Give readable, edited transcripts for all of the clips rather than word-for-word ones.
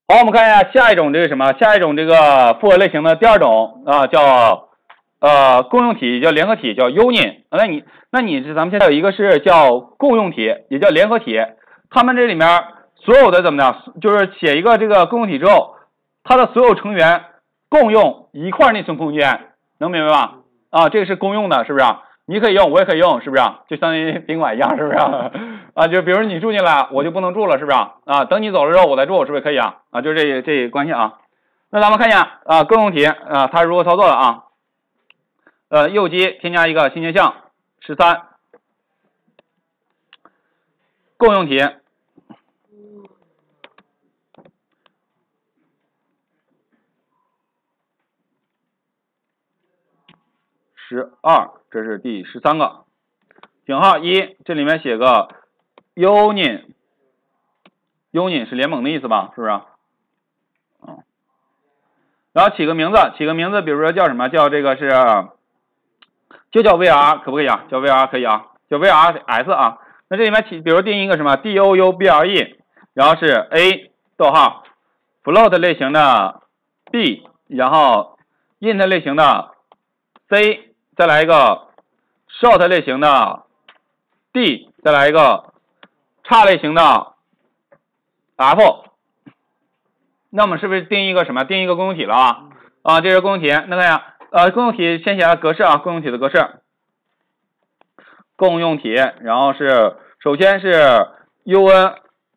好，我们看一下下一种这个什么？下一种这个复合类型的第二种啊，叫共用体，叫联合体，叫 union。那你咱们现在有一个是叫共用体，也叫联合体。它们这里面所有的怎么样？就是写一个这个共用体之后，它的所有成员共用一块内存空间，能明白吧？啊，这个是公用的，是不是？你可以用，我也可以用，是不是？就相当于宾馆一样，是不是？啊，就比如你住进来，我就不能住了，是不是？啊，等你走了之后我再住，是不是可以啊？啊，就这关系啊。那咱们看一下啊，共用体啊，它是如何操作的啊？右击添加一个新选项13，共用体。12，这是第13个。井号1，这里面写个 union 是联盟的意思吧？是不是？然后起个名字，比如说叫什么？叫这个是，就叫 VR 可不可以啊？叫 VR 可以啊，叫 VRS 啊。那这里面比如定义一个什么 DOUBLE， 然后是 A 逗号 float 类型的 B， 然后 int 类型的 C， 再来一个 short 类型的 D， 再来一个叉类型的 F。那我们是不是定义一个什么？定义一个共用体了啊？啊，这是共用体。那看一下，共用体先写下格式啊，共用体的格式。共用体，然后是首先是 union，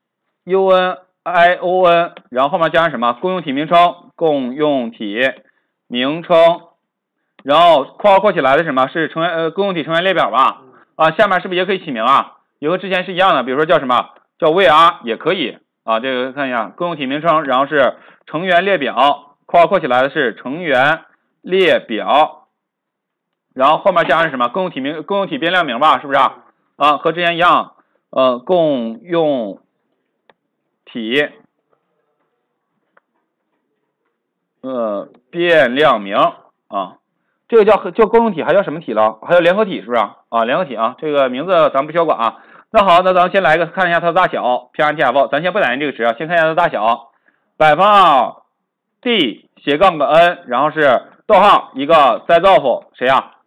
然后后面加上什么？共用体名称，共用体名称，然后括号括起来的什么？是成员共用体成员列表吧？啊，下面是不是也可以起名啊？也和之前是一样的，比如说叫什么？叫 VR 也可以。啊，这个看一下共用体名称，然后是成员列表，括号括起来的是成员列表，然后后面加上什么？共用体变量名吧，是不是啊？啊，和之前一样，共用体变量名啊，这个叫共用体，还叫什么体了？还叫联合体，是不是啊？联合体啊，这个名字咱不需要管啊。那好，那咱们先来个看一下它的大小 ，PRTF， 咱先不打印这个值啊，先看一下它的大小，D 斜杠个 n， 然后是逗号一个 size of 谁呀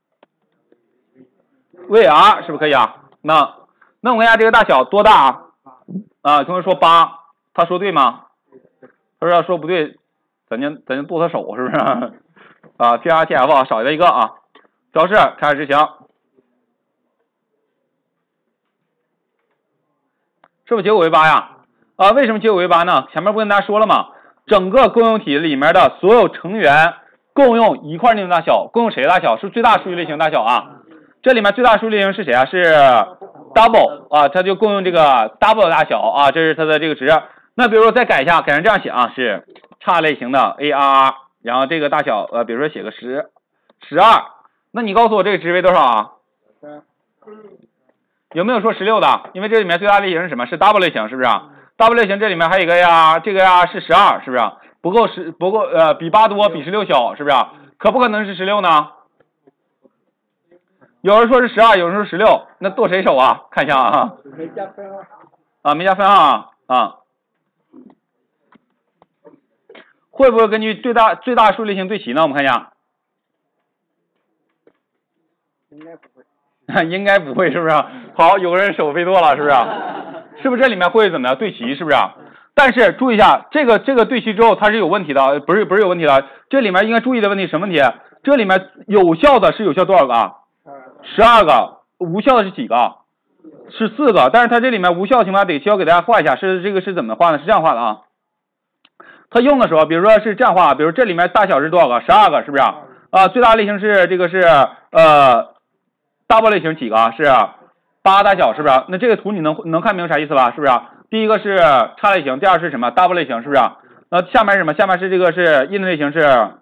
？VR 是不是可以啊？那我看一下这个大小多大啊？啊，同学说8，他说对吗？他说要说不对，咱就剁他手，是不是？啊 ，PRTF 少了一个啊，标示开始执行。是不是结果为8呀？啊，为什么结果为8呢？前面不跟大家说了吗？整个共用体里面的所有成员共用一块内存大小，共用谁的大小？是最大数据类型大小啊。这里面最大数据类型是谁啊？是 double 啊，它就共用这个 double 的大小啊，这是它的这个值。那比如说再改一下，改成这样写啊，是差类型的 AR， 然后这个大小比如说写个12，那你告诉我这个值为多少啊？有没有说16的？因为这里面最大类型是什么？是 double 类型，是不是？double 类型这里面还有一个呀，这个呀是12，是不是？不够比8多，比16小，是不是？可不可能是16呢？有人说是12，有人说16，那剁谁手啊？看一下啊。没加分号。啊，没加分号啊。会不会根据最大数类型对齐呢？我们看一下。应该不会。应该不会，是不是？好，有个人手飞多了，是不是？是不是这里面会怎么样对齐？是不是？但是注意一下，这个对齐之后它是有问题的，不是有问题的。这里面应该注意的问题什么问题？这里面有效的是有效多少个啊？12个，无效的是几个？是4个。但是它这里面无效的情况需要给大家画一下，这个是怎么画呢？是这样画的啊。它用的时候，比如说是这样画，比如这里面大小是多少个？12个，是不是？啊，最大类型是这个是double 类型几个？是8大小，是不是？那这个图你能看明白啥意思吧？是不是？第一个是叉类型，第二是什么 double 类型，是不是？下面是什么？下面是这个是 int 类型是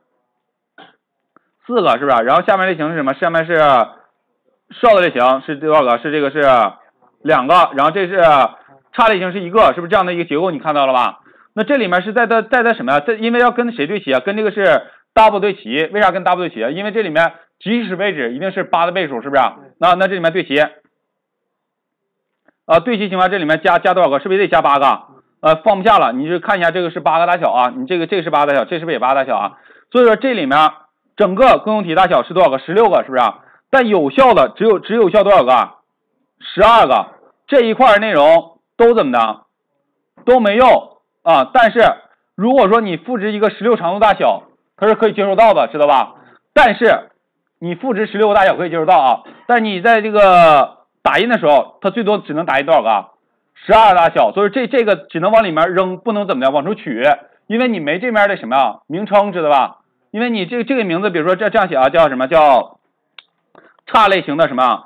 4个，是不是？然后下面类型是什么？下面是 short 类型是多少个？是这个是2个，然后这是叉类型是1个，是不是这样的一个结构？你看到了吧？那这里面是在它什么呀？因为要跟谁对齐啊？跟这个是 double 对齐。为啥跟 double 对齐啊？因为这里面即时位置一定是8的倍数，是不是？那这里面对齐。对齐情况这里面加多少个？是不是也得加8个？ 放不下了，你就看一下这个是8个大小啊，你这个是8个大小，这是不是也8个大小啊？所以说这里面整个共用体大小是多少个？16个，是不是啊？但有效的只有效多少个？12个，这一块内容都怎么的？都没用啊。但是如果说你复制一个16长度大小，它是可以接受到的，知道吧？但是你复制16个大小可以接受到啊，但你在这个打印的时候，它最多只能打印多少个？12大小，所以这个只能往里面扔，不能怎么的往出取，因为你没这面的什么呀名称，知道吧？因为你这个名字，比如说这样写啊，叫什么？叫差类型的什么？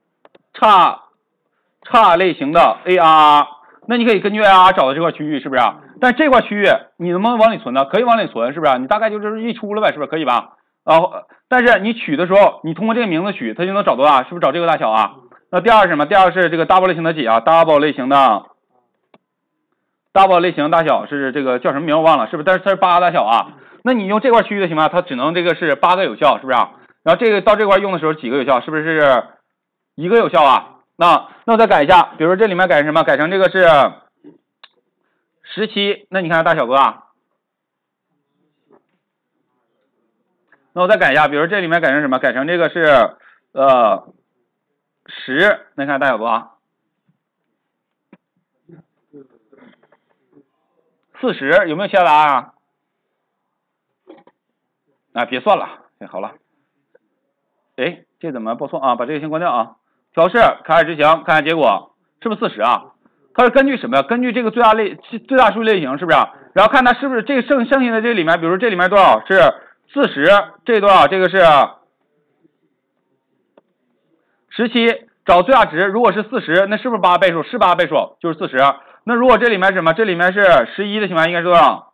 差类型的 ARR， 那你可以根据 ARR 找到这块区域，是不是啊？但这块区域你能不能往里存呢？可以往里存，是不是啊？你大概就是溢出了呗，是不是可以吧？但是你取的时候，你通过这个名字取，它就能找多大？是不是找这个大小啊？那第二是什么？第二是这个 double 类型的几啊 ？double 类型大小是这个叫什么名我忘了，是不是？但是它是8个大小啊。那你用这块区域的情况下，它只能这个是8个有效，是不是啊？然后这个到这块用的时候几个有效？是不是1个有效啊？那我再改一下，比如说这里面改成什么？改成这个是17，那你看大小多大？那我再改一下，比如这里面改成什么？改成这个是10，那你看大小多大？40，有没有其他答案啊？别算了，好了。哎，这怎么报错啊？把这个先关掉啊。调试，开始执行，看看结果是不是40啊？它是根据什么呀？根据这个最大数据类型，是不是啊？然后看它是不是这个剩下的这里面，比如说这里面多少是40，这多少？这个是17，找最大值，如果是40，那是不是8倍数？是8倍数，就是40。那如果这里面是什么？这里面是11的情况，应该是多少？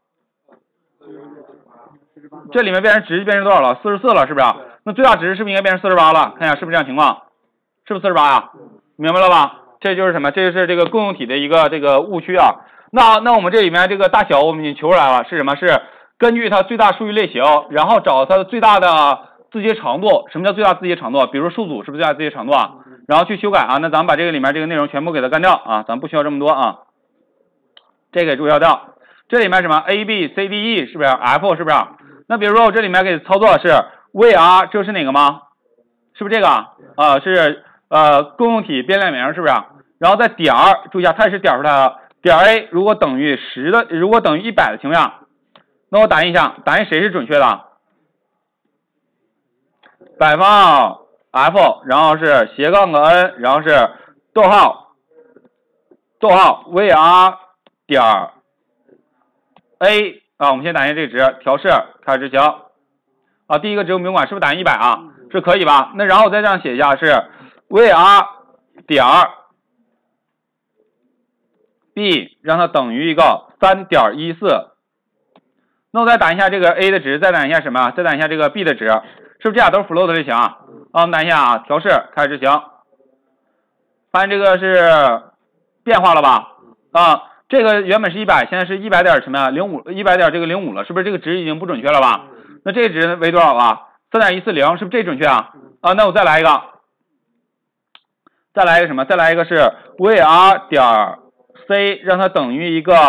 这里面值变成多少了？44了，是不是啊？那最大值是不是应该变成48了？看一下是不是这样情况？是不是48呀？明白了吧？这就是什么？这就是这个共用体的一个这个误区啊。那我们这里面这个大小我们已经求出来了，是什么？是根据它最大数据类型，然后找它的最大的字节长度。什么叫最大字节长度？比如说数组是不是最大字节长度啊？然后去修改啊。那咱们把这个里面这个内容全部给它干掉啊，咱不需要这么多啊。这个注销掉。这里面什么 A B C D E 是不是 F 是不是？那比如说我这里面给操作是 VR， 这是哪个吗？是不是这个啊？是共用体变量名，是不是？然后再点儿，注意一下，它也是点出来的。点 A 如果等于100的情况下，那我打印一下，打印谁是准确的？百分号 F， 然后是斜杠个 N， 然后是逗号 VR 点 A 啊，我们先打印这个值，调试，开始执行啊。第一个值我们不用管，是不是打印100啊？是可以吧？那然后我再这样写一下，是 VR 点 B 让它等于一个 3.14。那我再打一下这个 A 的值，再打一下什么？再打一下这个 B 的值，是不是这俩都是 float 类型啊？我们打一下啊，调试，开始执行。发现这个是变化了吧？啊，这个原本是100，现在是100点什么呀？100点这个05了，是不是这个值已经不准确了吧？那这个值为多少啊？3.140，是不是这准确啊？啊，那我再来一个，再来一个什么？再来一个是 VR 点 C， 让它等于一个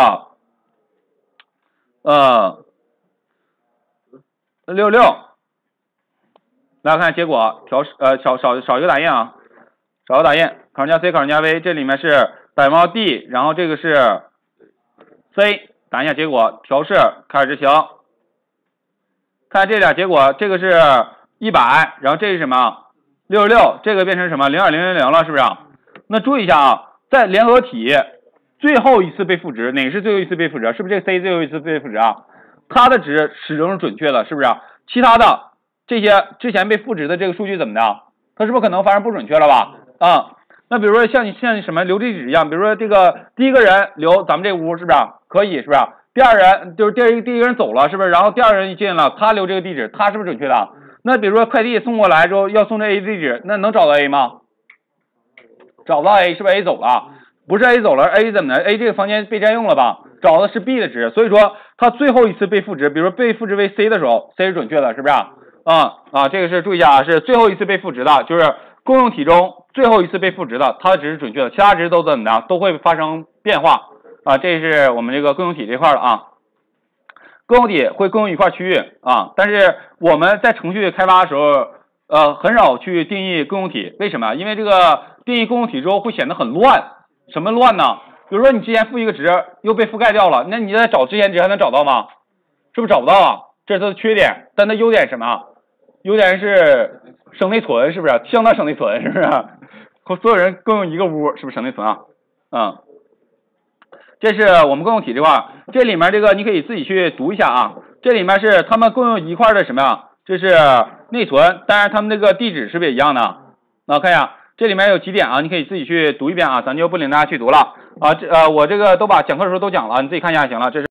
66。来看结果，调试少一个打印啊，少个打印 ，Ctrl 加 C，Ctrl 加 V， 这里面是百分号 D， 然后这个是 C， 打一下结果，调试，开始执行。看这俩结果，这个是100，然后这是什么？66，这个变成什么？0.000了，是不是？那注意一下啊，在联合体最后一次被赋值，哪个是最后一次被赋值？是不是这个 C 最后一次被赋值啊？它的值始终是准确的，是不是？其他的这些之前被赋值的这个数据怎么的？它是不是可能发生不准确了吧？啊，那比如说像什么留地址一样，比如说这个第一个人留咱们这屋，是不是可以？是不是？第二人就是第一个人走了，是不是？然后第二人一进了，他留这个地址，他是不是准确的？那比如说快递送过来之后要送这 A 地址，那能找到 A 吗？找到 A， 是不是 A 走了？不是 A 走了 ，A 怎么的 ？A 这个房间被占用了吧？找的是 B 的值，所以说它最后一次被赋值，比如说被赋值为 C 的时候 ，C 是准确的，是不是？这个是注意一下啊，是最后一次被赋值的，就是共用体中最后一次被赋值的，它的值是准确的，其他值都怎么的都会发生变化啊，这是我们这个共用体这块的啊。共用体会共用一块区域啊，但是我们在程序开发的时候，很少去定义共用体，为什么？因为这个定义共用体之后会显得很乱。什么乱呢？比如说你之前赋一个值又被覆盖掉了，那你在找之前值还能找到吗？是不是找不到啊？这是它的缺点，但它优点是什么？优点是省内存，是不是？相当省内存，是不是？所有人共用一个屋，是不是省内存啊？这是我们共用体这块，这里面这个你可以自己去读一下啊。这里面是他们共用一块的什么呀？这是内存，当然他们这个地址是不是也一样的？那看一下，这里面有几点啊，你可以自己去读一遍啊，咱就不领大家去读了啊。我这个都把讲课的时候都讲了，你自己看一下就行了。这是。